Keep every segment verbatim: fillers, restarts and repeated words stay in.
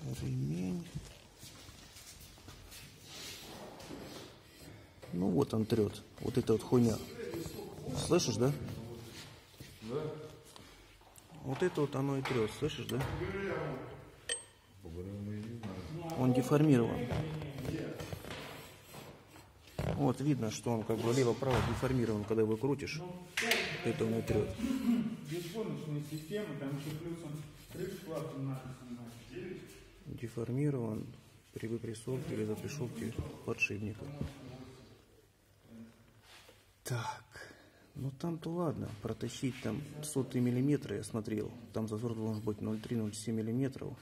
Ремень. Ну вот он трет. Вот эта вот хуйня. Слышишь, да? Да. Вот это вот оно и трет, слышишь, да? Он деформирован. Вот видно, что он как бы лево-право деформирован, когда его крутишь. Это он и трет. Деформирован при выпрессовке или запрессовке подшипника. Так, ну там-то ладно, протащить там сотые миллиметры, я смотрел, там зазор должен быть ноль три — ноль семь миллиметров.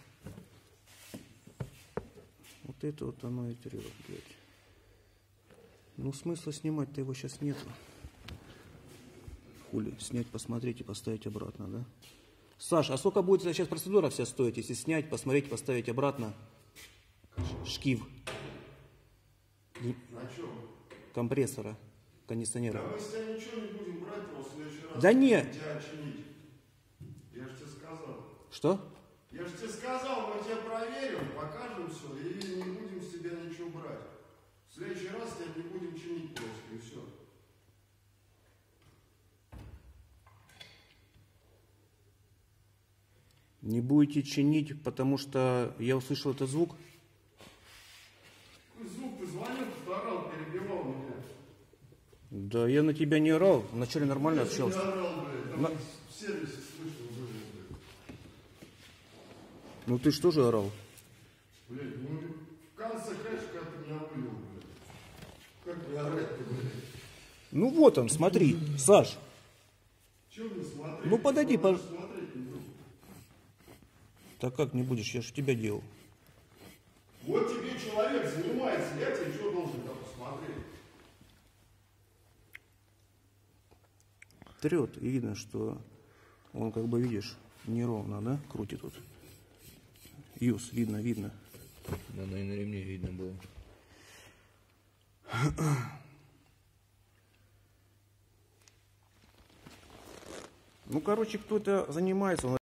Вот это вот оно и трет, блядь. Ну смысла снимать-то его сейчас нету. Хули, снять, посмотреть и поставить обратно, да? Саш, а сколько будет сейчас процедура вся стоить, если снять, посмотреть, поставить обратно шкив? На чем? Компрессора, кондиционера. Да мы с тебя ничего не будем брать, его в следующий раз. Да нет. Тебя чинить. Я же тебе сказал. Что? Я же тебе сказал, мы тебя проверим, покажем все и не будем с тебя ничего брать. В следующий раз тебя не будем чинить просто, и все. Не будете чинить, потому что я услышал этот звук? Какой звук? Ты звонил, ты орал, перебивал меня. Да я на тебя не орал, вначале нормально Я общался. не орал, блядь, там На... в сервисе слышно было, блядь. Ну ты что же орал? Блядь, ну в конце, конечно, когда ты меня вывел, блядь. Как мне орать-то, блядь? Ну вот он, смотри, Саш. Чего мне смотреть? Ну подойди, по... пож... смотреть не буду. Так как не будешь, я же тебя делал. Вот тебе человек занимается, я тебе что должен там посмотреть? Трет, и видно, что он, как бы видишь, неровно, да, крутит вот. Юз, видно, видно. Да, но и на ремне видно было. Ну, короче, кто-то занимается, он